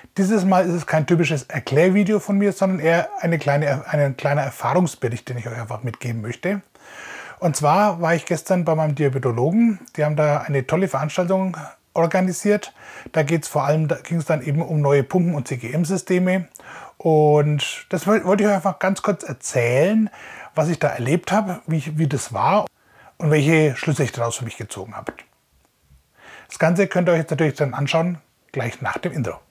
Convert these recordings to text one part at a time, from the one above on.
Dieses Mal ist es kein typisches Erklärvideo von mir, sondern eher ein kleiner Erfahrungsbericht, den ich euch einfach mitgeben möchte. Und zwar war ich gestern bei meinem Diabetologen. Die haben da eine tolle Veranstaltung organisiert. Da ging es dann eben um neue Pumpen- und CGM-Systeme. Und das wollte ich euch einfach ganz kurz erzählen, was ich da erlebt habe, wie das war und welche Schlüsse ich daraus für mich gezogen habe. Das Ganze könnt ihr euch jetzt natürlich dann anschauen, gleich nach dem Intro.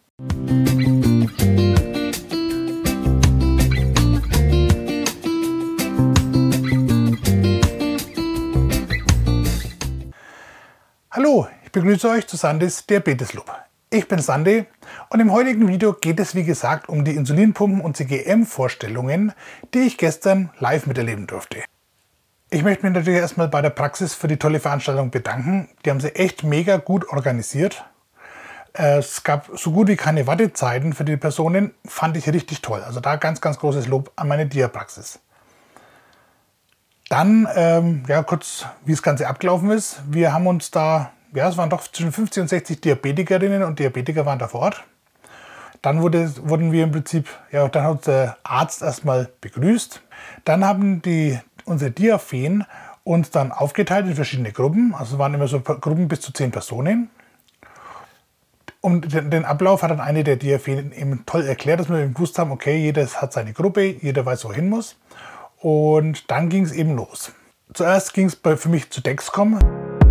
Hallo, ich begrüße euch zu Sandys Diabetes Loop. Ich bin Sandy und im heutigen Video geht es wie gesagt um die Insulinpumpen und CGM-Vorstellungen, die ich gestern live miterleben durfte. Ich möchte mich natürlich erstmal bei der Praxis für die tolle Veranstaltung bedanken. Die haben sie echt mega gut organisiert. Es gab so gut wie keine Wartezeiten für die Personen, fand ich richtig toll. Also da ganz großes Lob an meine Dia-Praxis. Dann kurz, wie das Ganze abgelaufen ist. Wir haben uns da, es waren doch zwischen 50 und 60 Diabetikerinnen und Diabetiker waren da vor Ort. Dann wurden wir im Prinzip, dann hat uns der Arzt erstmal begrüßt. Dann haben unsere Diafeen uns dann aufgeteilt in verschiedene Gruppen. Also es waren immer so Gruppen bis zu 10 Personen. Und den Ablauf hat dann eine der Diafeen eben toll erklärt, dass wir eben gewusst haben, okay, jeder hat seine Gruppe, jeder weiß, wohin muss. Und dann ging es eben los. Zuerst ging es für mich zu Dexcom,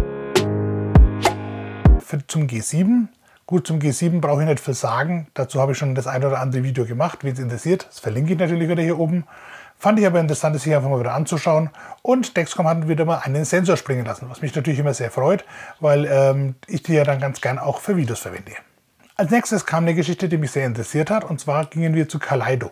zum G7. Gut, zum G7 brauche ich nicht viel sagen. Dazu habe ich schon das ein oder andere Video gemacht. Wen es interessiert, das verlinke ich natürlich wieder hier oben. Fand ich aber interessant, das hier einfach mal wieder anzuschauen. Und Dexcom hat wieder mal einen Sensor springen lassen, was mich natürlich immer sehr freut, weil ich die ja dann ganz gern auch für Videos verwende. Als nächstes kam eine Geschichte, die mich sehr interessiert hat, und zwar gingen wir zu Kaleido.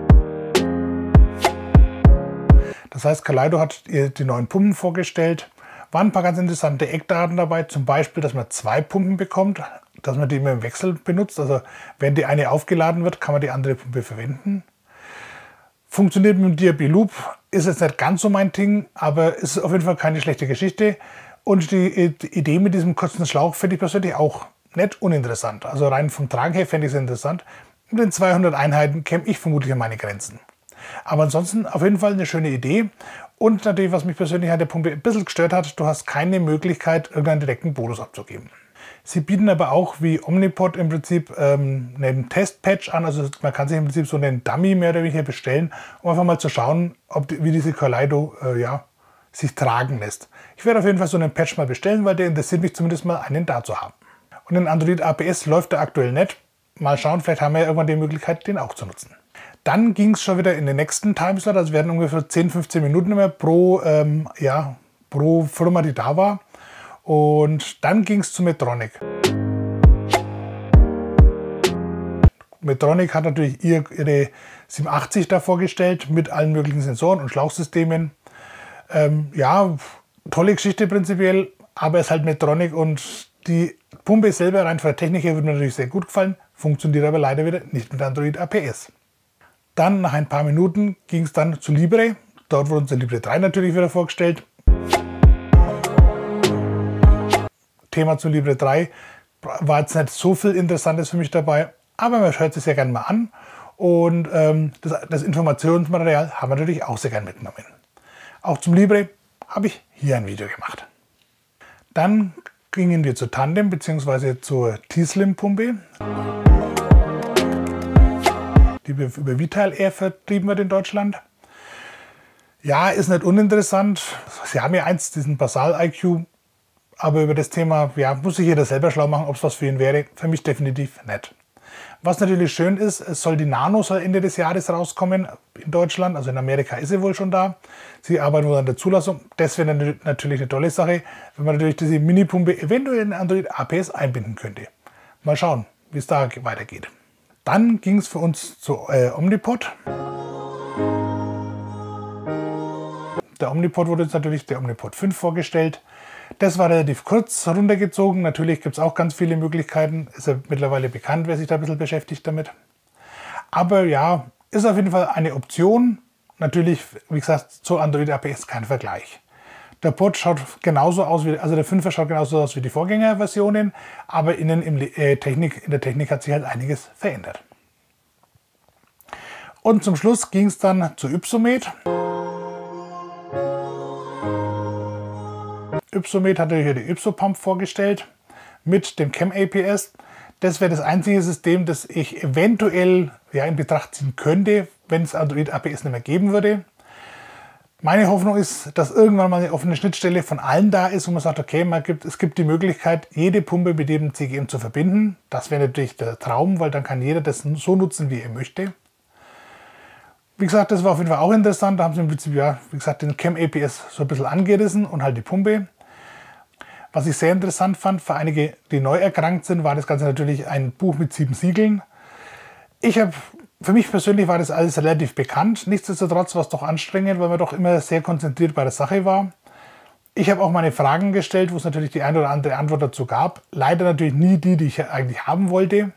Das heißt, Kaleido hat die neuen Pumpen vorgestellt. Waren ein paar ganz interessante Eckdaten dabei, zum Beispiel, dass man 2 Pumpen bekommt, dass man die immer im Wechsel benutzt. Also wenn die eine aufgeladen wird, kann man die andere Pumpe verwenden. Funktioniert mit dem Diabeloop, ist jetzt nicht ganz so mein Ding, aber ist auf jeden Fall keine schlechte Geschichte. Und die Idee mit diesem kurzen Schlauch finde ich persönlich auch nicht uninteressant. Also rein vom Tragen her fände ich es interessant. Mit den 200 Einheiten käme ich vermutlich an meine Grenzen. Aber ansonsten auf jeden Fall eine schöne Idee. Und natürlich, was mich persönlich an der Pumpe ein bisschen gestört hat, du hast keine Möglichkeit, irgendeinen direkten Bolus abzugeben. Sie bieten aber auch wie Omnipod im Prinzip einen Testpatch an. Also man kann sich im Prinzip so einen Dummy mehr oder weniger bestellen, um einfach mal zu schauen, wie diese Kaleido sich tragen lässt. Ich werde auf jeden Fall so einen Patch mal bestellen, weil der interessiert mich zumindest mal, einen da zu haben. Und in Android APS läuft der aktuell nicht. Mal schauen, vielleicht haben wir ja irgendwann die Möglichkeit, den auch zu nutzen. Dann ging es schon wieder in den nächsten Timeslot. Also werden ungefähr 10-15 Minuten immer pro Firma, die da war. Und dann ging es zu Medtronic. Medtronic hat natürlich ihre 780 da vorgestellt mit allen möglichen Sensoren und Schlauchsystemen. Tolle Geschichte prinzipiell, aber es ist halt Medtronic und die Pumpe selber rein von der Technik her würde mir natürlich sehr gut gefallen, funktioniert aber leider wieder nicht mit Android APS. Dann nach ein paar Minuten ging es dann zu Libre. Dort wurde uns der Libre 3 natürlich wieder vorgestellt. Thema zu Libre 3 war jetzt nicht so viel Interessantes für mich dabei, aber man hört es sehr gerne mal an. Und das Informationsmaterial haben wir natürlich auch sehr gerne mitgenommen. Auch zum Libre habe ich hier ein Video gemacht. Dann gingen wir zu Tandem bzw. zur T-Slim-Pumpe. Die über Vital Air vertrieben wird in Deutschland. Ja, ist nicht uninteressant. Sie haben ja diesen Basal IQ, aber über das Thema muss sich jeder selber schlau machen, ob es was für ihn wäre. Für mich definitiv nicht. Was natürlich schön ist, es soll die Nano Ende des Jahres rauskommen in Deutschland. Also in Amerika ist sie wohl schon da. Sie arbeiten wohl an der Zulassung. Das wäre natürlich eine tolle Sache, wenn man natürlich diese Mini-Pumpe eventuell in Android APS einbinden könnte. Mal schauen, wie es da weitergeht. Dann ging es für uns zu Omnipod. Der Omnipod wurde jetzt natürlich der Omnipod 5 vorgestellt. Das war relativ kurz runtergezogen. Natürlich gibt es auch ganz viele Möglichkeiten. Ist ja mittlerweile bekannt, wer sich da ein bisschen beschäftigt damit. Aber ja, ist auf jeden Fall eine Option. Natürlich, wie gesagt, zu Android APS kein Vergleich. Der Pod schaut genauso aus wie, also der 5er schaut genauso aus wie die Vorgängerversionen, aber innen in der Technik hat sich halt einiges verändert. Und zum Schluss ging es dann zu Ypsomed. Ypsomed hatte hier die Ypsopump vorgestellt mit dem Chem-APS. Das wäre das einzige System, das ich eventuell in Betracht ziehen könnte, wenn es Android APS nicht mehr geben würde. Meine Hoffnung ist, dass irgendwann mal eine offene Schnittstelle von allen da ist, wo man sagt, okay, es gibt die Möglichkeit, jede Pumpe mit jedem CGM zu verbinden. Das wäre natürlich der Traum, weil dann kann jeder das so nutzen, wie er möchte. Wie gesagt, das war auf jeden Fall auch interessant. Da haben sie im Prinzip, wie gesagt, den Chem-APS so ein bisschen angerissen und halt die Pumpe. Was ich sehr interessant fand, für einige, die neu erkrankt sind, war das Ganze natürlich ein Buch mit 7 Siegeln. Für mich persönlich war das alles relativ bekannt. Nichtsdestotrotz war es doch anstrengend, weil man doch immer sehr konzentriert bei der Sache war. Ich habe auch meine Fragen gestellt, wo es natürlich die eine oder andere Antwort dazu gab. Leider natürlich nie die ich eigentlich haben wollte.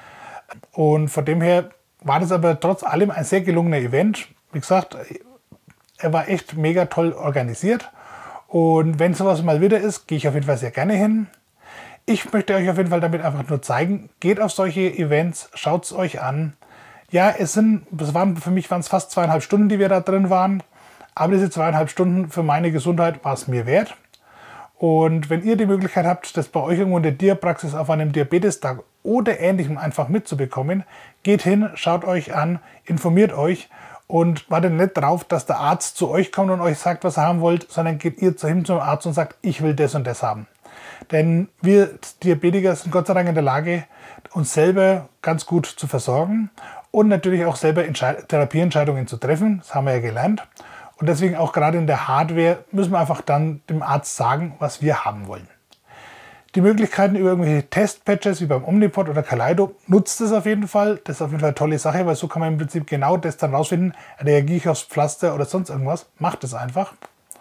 Und von dem her war das aber trotz allem ein sehr gelungener Event. Wie gesagt, er war echt mega toll organisiert. Und wenn sowas mal wieder ist, gehe ich auf jeden Fall sehr gerne hin. Ich möchte euch auf jeden Fall damit einfach nur zeigen, geht auf solche Events, schaut es euch an. Ja, für mich waren es fast 2,5 Stunden, die wir da drin waren. Aber diese 2,5 Stunden für meine Gesundheit war es mir wert. Und wenn ihr die Möglichkeit habt, das bei euch irgendwo in der Dia-Praxis auf einem Diabetestag oder Ähnlichem einfach mitzubekommen, geht hin, schaut euch an, informiert euch und wartet nicht drauf, dass der Arzt zu euch kommt und euch sagt, was ihr haben wollt, sondern geht ihr zu ihm zum Arzt und sagt, ich will das und das haben. Denn wir Diabetiker sind Gott sei Dank in der Lage, uns selber ganz gut zu versorgen und natürlich auch selber Therapieentscheidungen zu treffen. Das haben wir ja gelernt. Und deswegen auch gerade in der Hardware müssen wir einfach dann dem Arzt sagen, was wir haben wollen. Die Möglichkeiten über irgendwelche Testpatches wie beim Omnipod oder Kaleido nutzt es auf jeden Fall. Das ist auf jeden Fall eine tolle Sache, weil so kann man im Prinzip genau das dann rausfinden. Reagiere ich aufs Pflaster oder sonst irgendwas? Macht es einfach.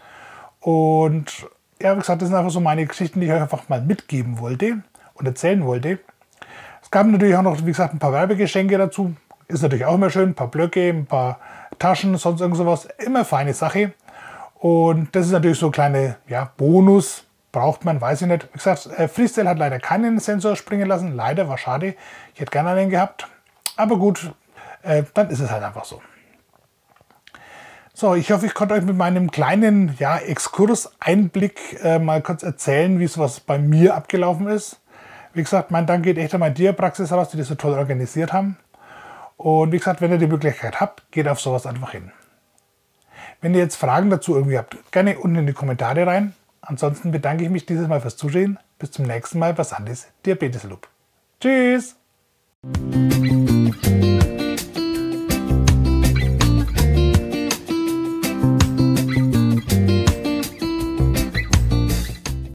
Und ja, wie gesagt, das sind einfach so meine Geschichten, die ich euch einfach mal mitgeben wollte und erzählen wollte. Es gab natürlich auch noch, wie gesagt, ein paar Werbegeschenke dazu. Ist natürlich auch immer schön. Ein paar Blöcke, ein paar Taschen, sonst irgend sowas. Immer feine Sache. Und das ist natürlich so ein kleiner Bonus. Braucht man, weiß ich nicht. Wie gesagt, Freestyle hat leider keinen Sensor springen lassen. Leider, war schade. Ich hätte gerne einen gehabt. Aber gut, dann ist es halt einfach so. So, ich hoffe, ich konnte euch mit meinem kleinen Exkurs-Einblick mal kurz erzählen, wie sowas bei mir abgelaufen ist. Wie gesagt, mein Dank geht echt an meine Dia-Praxis raus, die das so toll organisiert haben. Und wie gesagt, wenn ihr die Möglichkeit habt, geht auf sowas einfach hin. Wenn ihr jetzt Fragen dazu irgendwie habt, gerne unten in die Kommentare rein. Ansonsten bedanke ich mich dieses Mal fürs Zusehen. Bis zum nächsten Mal bei Sandys Diabetes Loop. Tschüss!